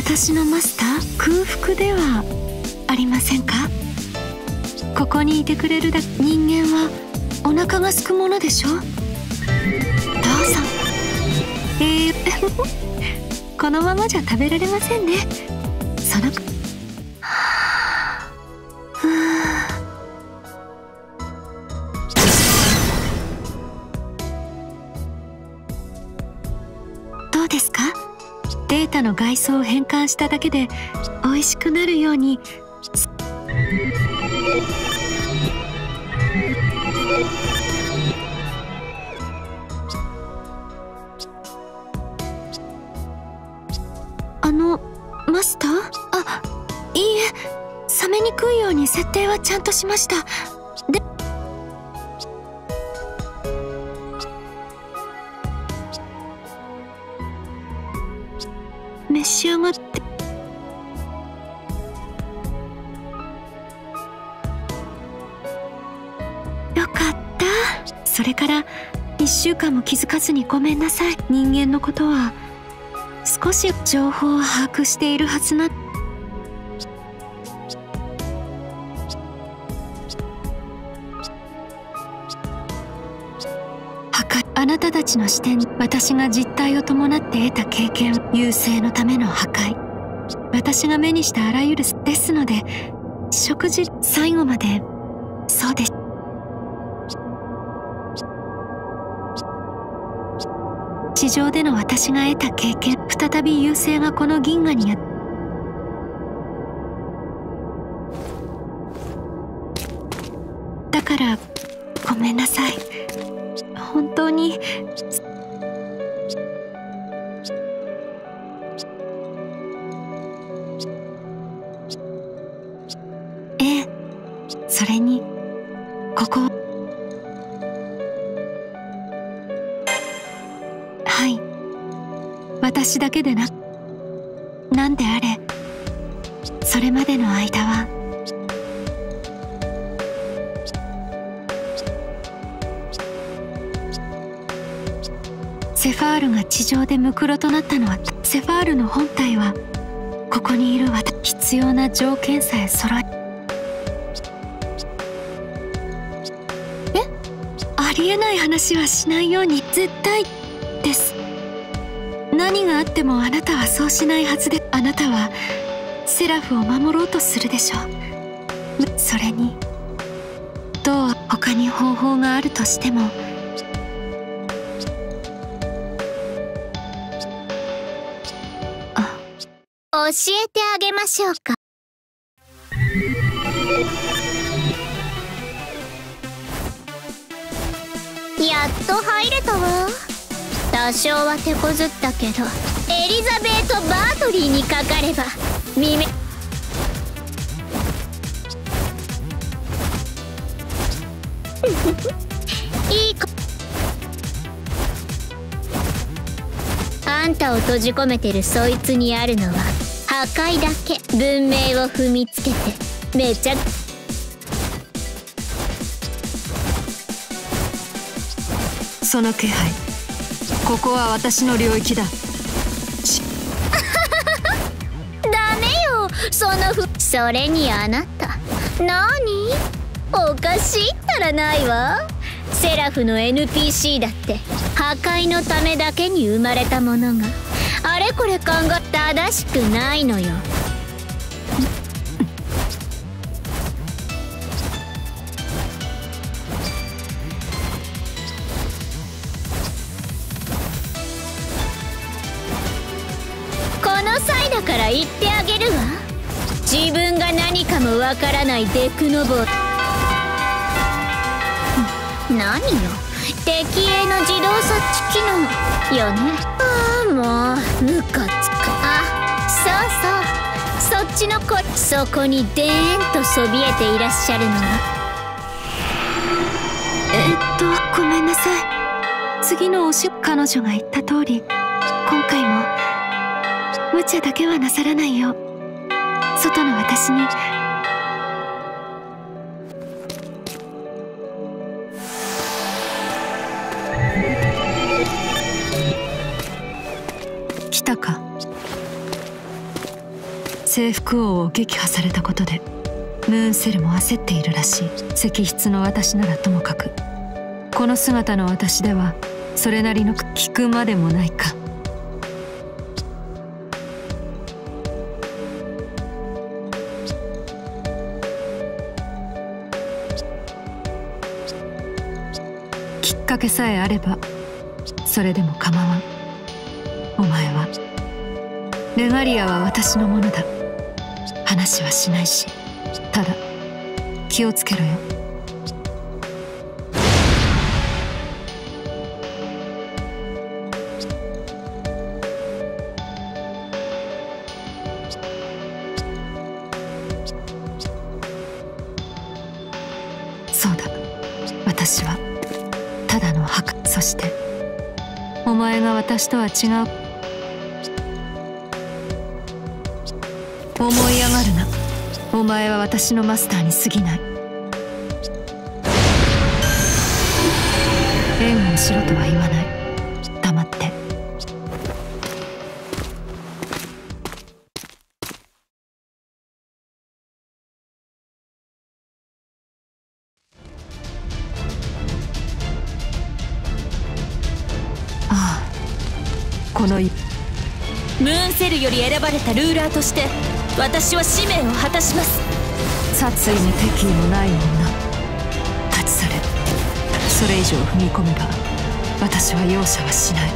私のマスター、空腹ではありませんか？ここにいてくれるだけ。人間はお腹が空くものでしょ。どうぞ。このままじゃ食べられませんね。そのどうですか？データの外装を変換しただけで美味しくなるように。マスター？あ、いいえ、冷めにくいように設定はちゃんとしました。で、召し上がって。よかった。それから1週間も気づかずにごめんなさい。人間のことは少し情報を把握しているはずな。あなたたちの視点、私が実体を伴って得た経験、優勢のための破壊、私が目にしたあらゆるですので、食事最後までそうです。地上での私が得た経験、再び優勢がこの銀河にだからごめんなさい。本当に。ええ、それにここ。はい、私だけでなんであれ、それまでの間はセファールが地上でムクロとなったのは、セファールの本体はここにいる私、必要な条件さえ揃え。ありえない話はしないように。絶対です。何があってもあなたはそうしないはずで。あなたはセラフを守ろうとするでしょう。それにどう他に方法があるとしても、 教えてあげましょうか。やっと入れたわ。多少は手こずったけど、エリザベート・バートリーにかかれば耳いい子。あんたを閉じ込めてるそいつにあるのは破壊だけ。文明を踏みつけてめちゃその気配。ここは私の領域だ。 ダメよ、それにあなた何おかしいったらないわ。セラフの NPC だって破壊のためだけに生まれたものがあれこれ考え正しくないのよ。この際だから言ってあげるわ。自分が何かもわからないデクノボー。何よ、敵への自動察知機能よね。ああ、もうムカつく。あ、そうそう、そっちの子。そこにでーんとそびえていらっしゃるのはごめんなさい。次の彼女が言った通り、今回も無茶だけはなさらないよ。外の私に。来たか。 征服王を撃破されたことでムーンセルも焦っているらしい。石筆の私ならともかく、この姿の私ではそれなりの聞くまでもないか。きっかけさえあればそれでも構わん。お前はレガリアは私のものだ。話はしないし、ただ気をつけろよ。そうだ、私はただの墓。そしてお前が私とは違う。思い上がるな。お前は私のマスターに過ぎない。援護しろとは言わない。黙って。ああ、このムーンセルより選ばれたルーラーとして私は使命を果たします。 殺意も敵意もない女、立ち去れ。それ以上踏み込めば私は容赦はしない。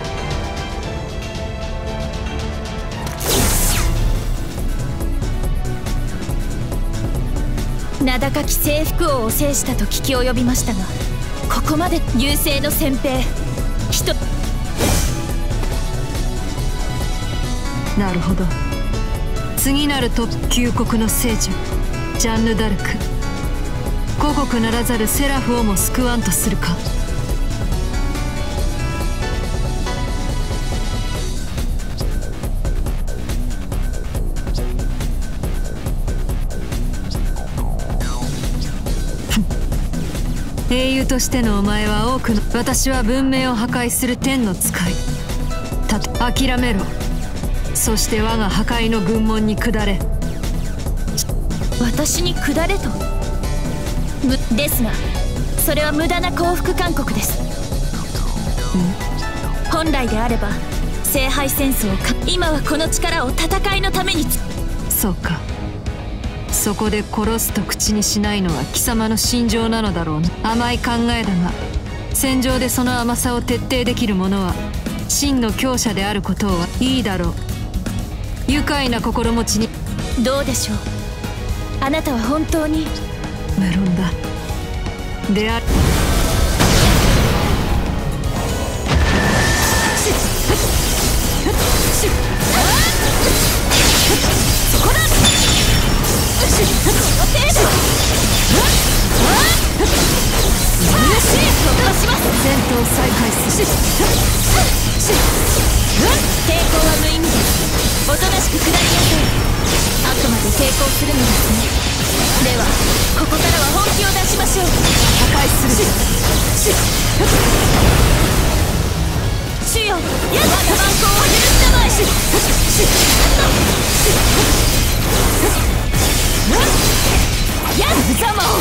名高き征服王を制したと聞き及びましたが、ここまで優勢の先兵人。 なるほど。次なるトップ旧国の聖女ジャンヌ・ダルク、故国ならざるセラフをも救わんとするか。英雄としてのお前は多くの、私は文明を破壊する天の使い。諦めろ。そして我が破壊の軍門に下れ。 私に下れと。ですがそれは無駄な降伏勧告です。本来であれば聖杯戦争を今はこの力を戦いのために。 そうか。そこで殺すと口にしないのは貴様の心情なのだろうな。甘い考えだが、戦場でその甘さを徹底できる者は真の強者であることはいいだろう。愉快な心持ちに。 どうでしょう。あなたは本当に無論だ。である。 そこだ。この程度。します。 戦闘再開する。 抵抗は無意味です。おとなしく下りなさい。あくまで抵抗するのですね。ではここからは本気を出しましょう。 破壊する。 主よ、我が蛮行を許したまえ。やっざまを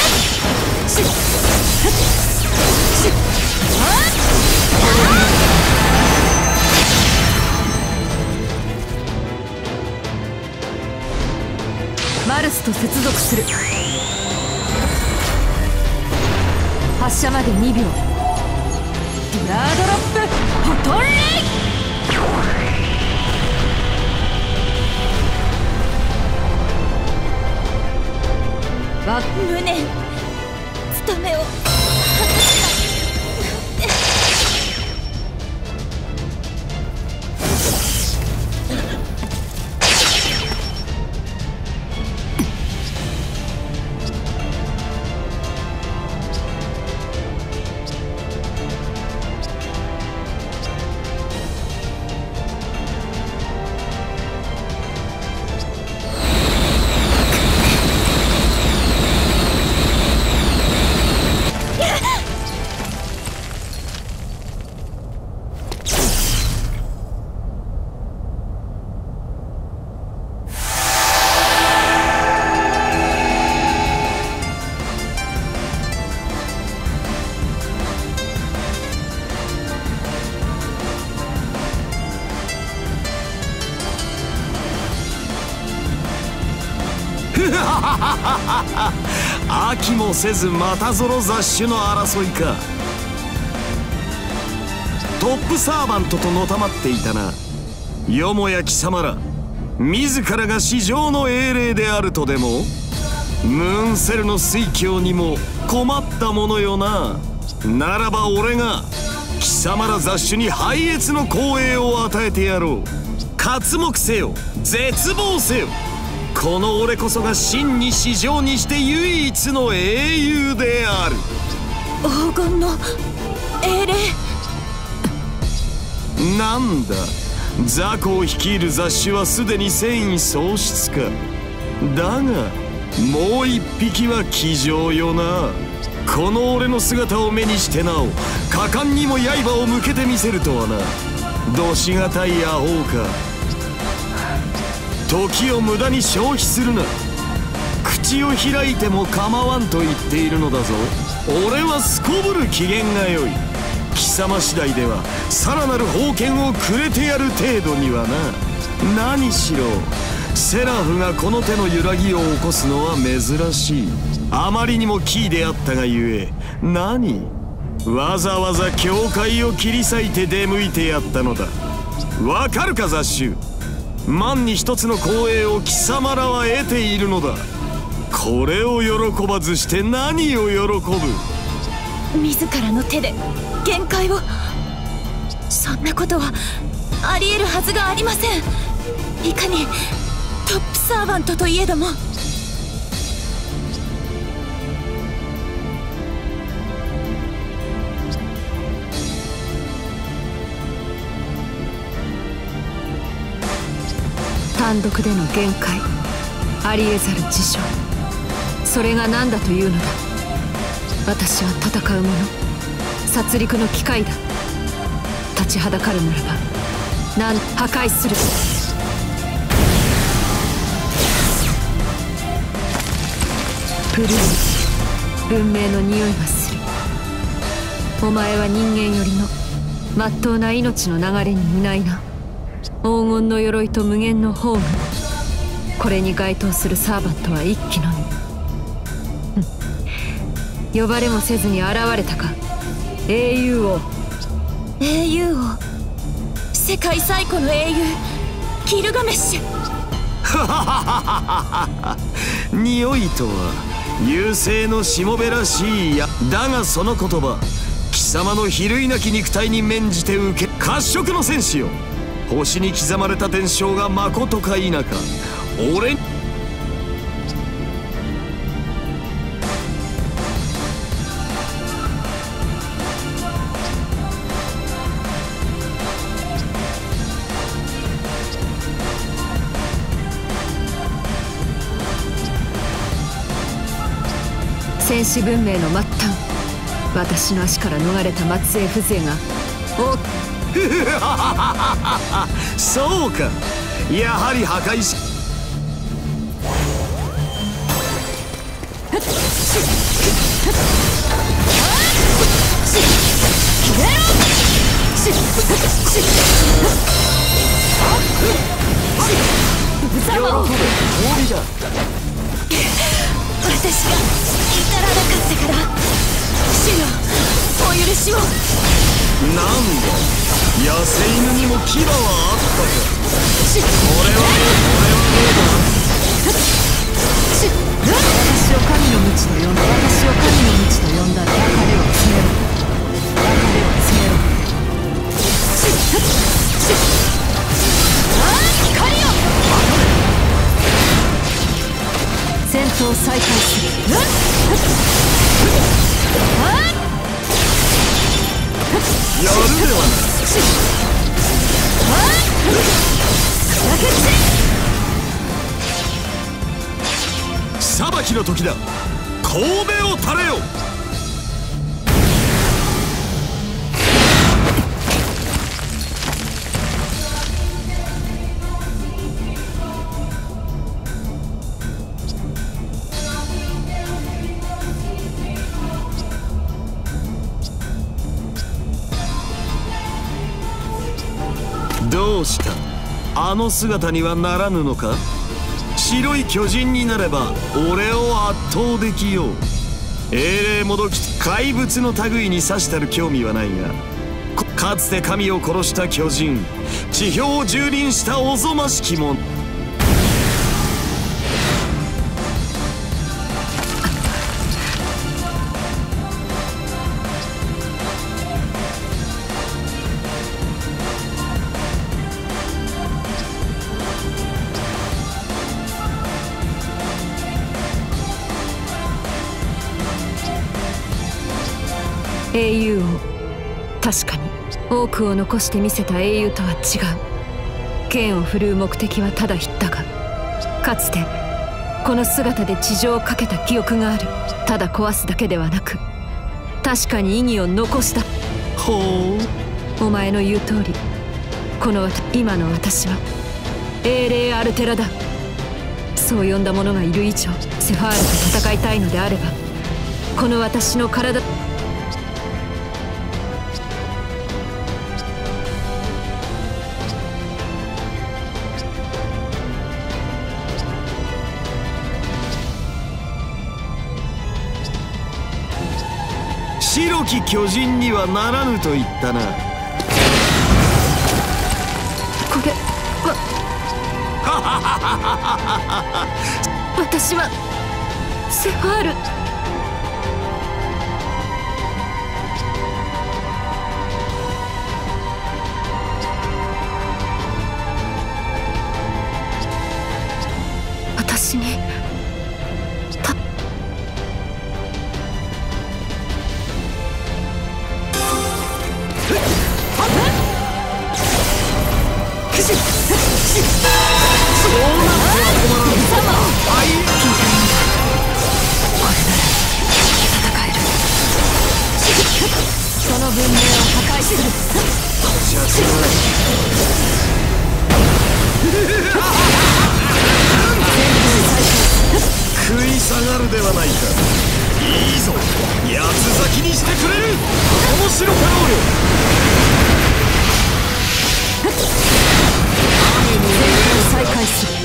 マルスと接続する。発射まで2秒。ドラードロップホトレイ。 無念務めを果たせないなんて。 飽きもせずまたぞろ雑種の争いか。トップサーバントとのたまっていたな。よもや貴様ら自らが至上の英霊であるとでも。ムーンセルの水郷にも困ったものよな。ならば俺が貴様ら雑種に拝謁の光栄を与えてやろう。刮目せよ、絶望せよ。この俺こそが真に至上にして唯一の英雄である。 黄金の英霊。 なんだ、雑魚を率いる雑種はすでに戦意喪失か。だがもう一匹は騎乗よな。この俺の姿を目にしてなお果敢にも刃を向けてみせるとはな。どしがたいアホか。時を無駄に消費するな。口を開いても構わんと言っているのだぞ。俺はすこぶる機嫌が良い。貴様次第ではさらなる宝剣をくれてやる程度にはな。何しろセラフがこの手の揺らぎを起こすのは珍しい。あまりにもキーであったがゆえ、何わざわざ教会を切り裂いて出向いてやったのだ。わかるか雑種、万に一つの光栄を貴様らは得ているのだ。これを喜ばずして何を喜ぶ。 自らの手で限界を。そんなことはありえるはずがありません。いかにトップサーバントといえども。単独での限界、ありえざる事象、それが何だというのだ。私は戦う者、殺戮の機械だ。立ちはだかるならば破壊する。プルーン、運命の匂いがする。お前は人間よりのまっとうな命の流れにいないな。黄金の鎧と無限の宝具、これに該当するサーバントは一機のみ。呼ばれもせずに現れたか、英雄王。英雄王、世界最古の英雄ギルガメッシュ。 匂いとは優勢のしもべらしいや。だがその言葉、貴様の比類なき肉体に免じて受け。褐色の戦士よ、星に刻まれた伝承がまことか否か、俺戦士文明の末端、私の足から逃れた末裔風情がそうか、やはり破壊し喜べ、氷だ。 私が至らなかったから、主よお許しを。 なんだ、野生犬にも牙はあったか。俺は私を神の道と呼んだ。私を神の道と呼んだ。別れを告げろ。別れを告げろ。光よ。戦闘再開する。 やるではない。裁きの時だ。神戸を垂れよ。どうした、あの姿にはならぬのか。 白い巨人になれば俺を圧倒できよう。英霊もどき怪物の類にさしたる興味はないが、かつて神を殺した巨人、地表を蹂躙したおぞましき者。 英雄王、確かに多くを残してみせた英雄とは違う。剣を振るう目的はただ一だが、かつてこの姿で地上をかけた記憶がある。ただ壊すだけではなく、確かに意義を残した。 ほう、お前の言う通り、この今の私は英霊アルテラだ。そう呼んだ者がいる以上、セファールと戦いたいのであれば、この私の体。 白き巨人にはならぬと言ったな。 これは私はセファール。私にその文明を破壊する。 食い下がるではないか。いいぞ、八つ咲きにしてくれる。面白かろうよ。 再開する。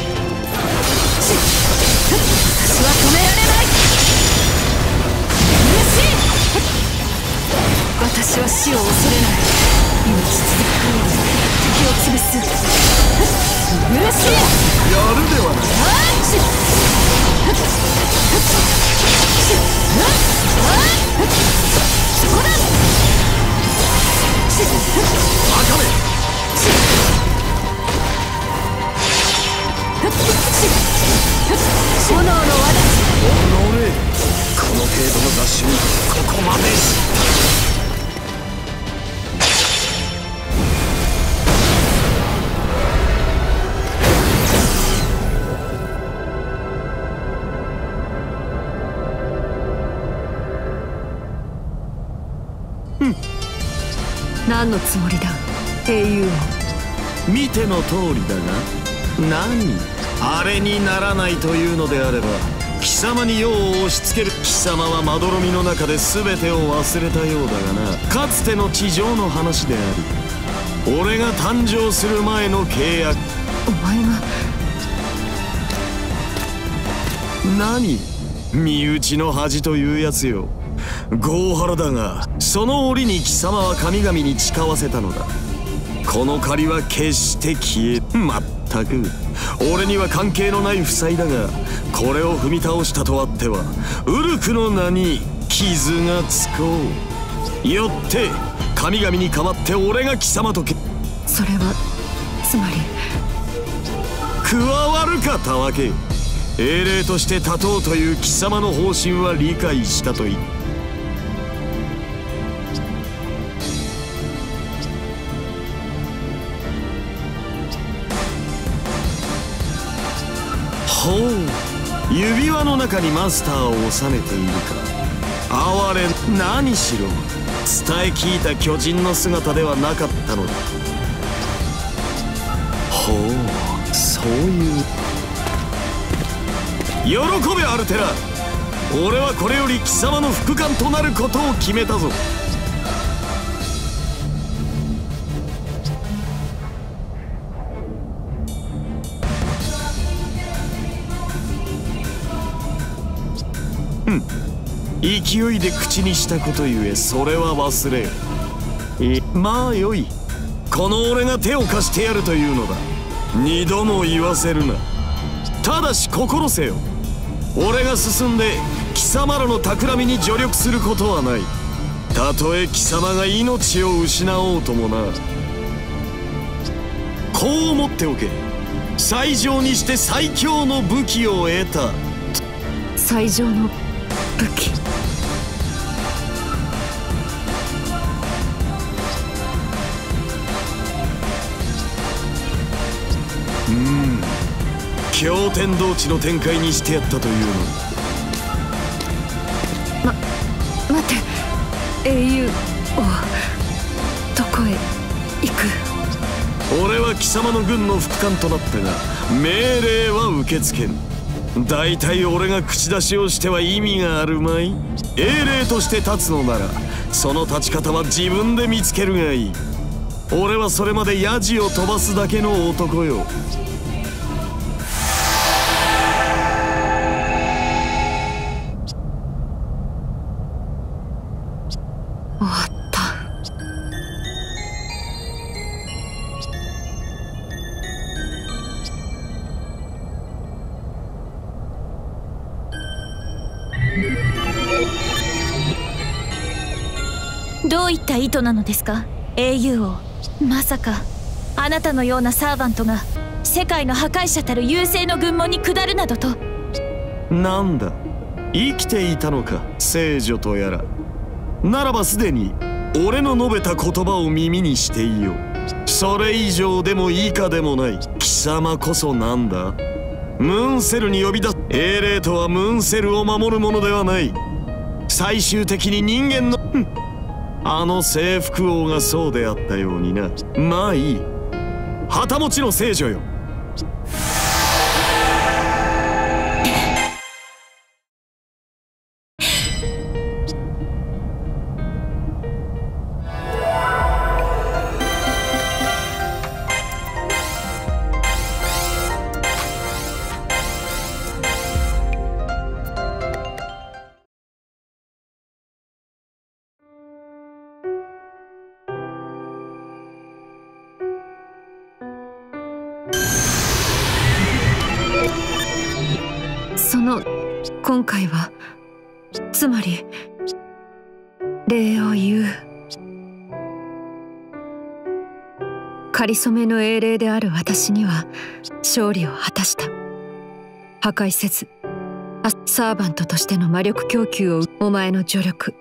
私は止められない。私は死を恐れない。命続く限り敵を潰す。嬉しい。 やるではない。 そこだ。 バカめ。 炎の輪だ。 おのれ、この程度の雑種にここまで。 何のつもりだ、英雄王。 見ての通りだが、何、あれにならないというのであれば、貴様に用を押し付ける。貴様はまどろみの中で全てを忘れたようだがな。かつての地上の話であり、俺が誕生する前の契約。 お前が何、身内の恥というやつよ。ゴーハラだが、その折に貴様は神々に誓わせたのだ。この借りは決して消え。まったく俺には関係のない負債だが、これを踏み倒したとあってはウルクの名に傷がつこう。よって神々に代わって俺が貴様とそれはつまり加わるか、たわけ。英霊として立とうという貴様の方針は理解したと言った。ほう、指輪の中にマスターを収めているか。哀れ。何しろ伝え聞いた巨人の姿ではなかったのだ。ほう、そういう。喜べアルテラ。俺はこれより貴様の副官となることを決めたぞ。 勢いで口にしたことゆえそれは忘れよ。まあよい、この俺が手を貸してやるというのだ。二度も言わせるな。ただし心せよ、俺が進んで貴様らの企みに助力することはない。たとえ貴様が命を失おうともな。こう思っておけ。最上にして最強の武器を得た。 最上の武器。 驚天動地の展開にしてやったというの。 待て、英雄王、どこへ行く。 俺は貴様の軍の副官となったが命令は受け付けん。大体俺が口出しをしては意味があるまい。英霊として立つのならその立ち方は自分で見つけるがいい。俺はそれまでヤジを飛ばすだけの男よ。 終わった。 どういった意図なのですか、英雄王。まさかあなたのようなサーバントが世界の破壊者たる優勢の軍門に下るなどと。 なんだ、生きていたのか聖女とやら。ならばすでに俺の述べた言葉を耳にしていよう。それ以上でも以下でもない。貴様こそなんだ。ムーンセルに呼び出す英霊とはムーンセルを守るものではない。最終的に人間のあの征服王がそうであったようにな。まあいい、旗持ちの聖女よ。 今回はつまり礼を言う。かりそめの英霊である私には勝利を果たした。破壊せずサーバントとしての魔力供給をお前の助力。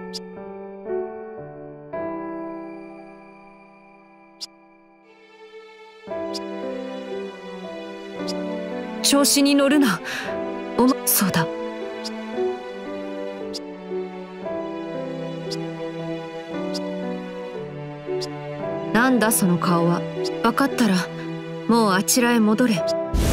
調子に乗るな。そうだ。なんだその顔は。分かったらもうあちらへ戻れ。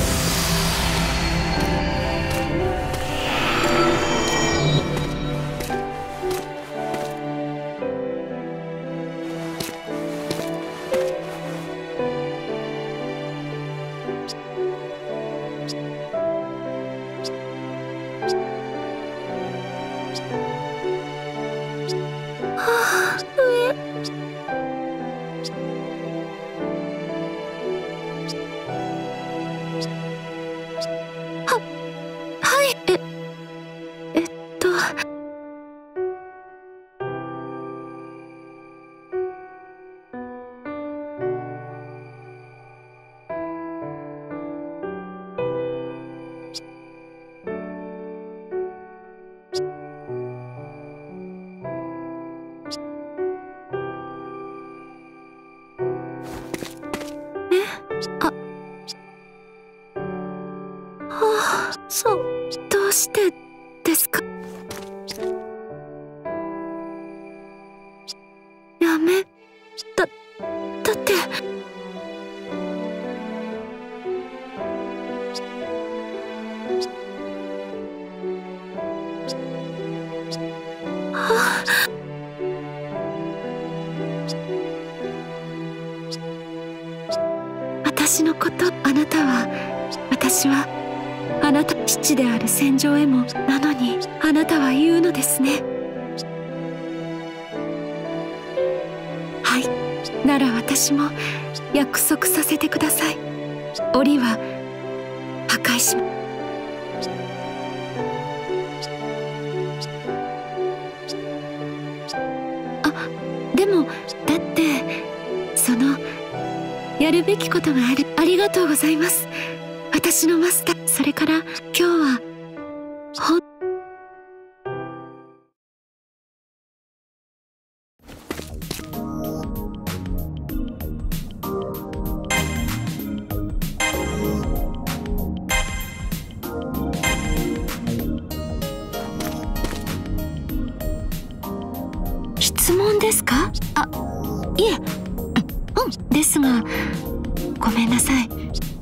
どうしてですか。やめだって私のこと私はあなた父である戦場へもなのにああなたは言うのですね。はい、なら私も約束させてください。檻は破壊します。でもだってやるべきことがある。ありがとうございます、私のマスター。それから今日は質問ですか？いえ、ですがごめんなさい。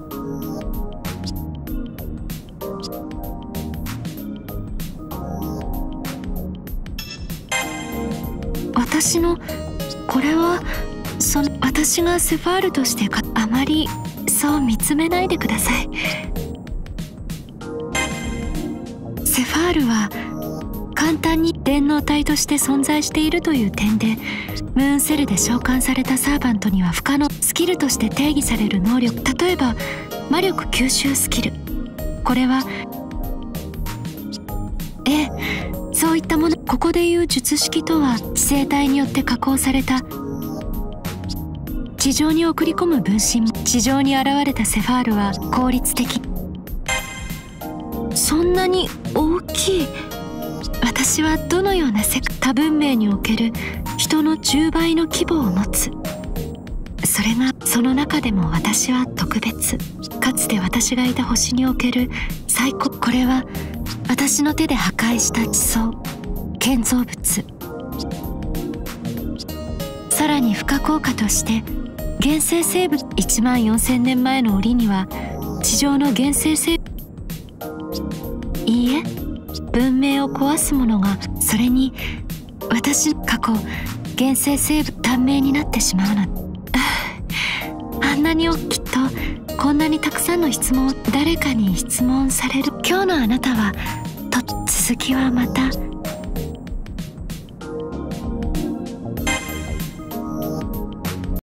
私のこれは私がセファールとしてあまりそう見つめないでください。セファールは簡単に電脳体として存在しているという点で、ムーンセルで召喚されたサーバントには不可能。スキルとして定義される能力、例えば魔力吸収スキル、これはそういったもの。ここでいう術式とは知性体によって加工された地上に送り込む分身。地上に現れたセファールは効率的。そんなに大きい。私はどのような多文明における人の10倍の規模を持つ。それがその中でも私は特別。かつて私がいた星における最高。これは私の手で破壊した地層建造物。さらに付加効果として原生生物。14000年前の檻には地上の原生生物、いいえ、文明を壊すものが。それに私の過去原生生物短命になってしまうの。あんなにきっとこんなにたくさんの質問を誰かに質問される。今日のあなたは続きはまた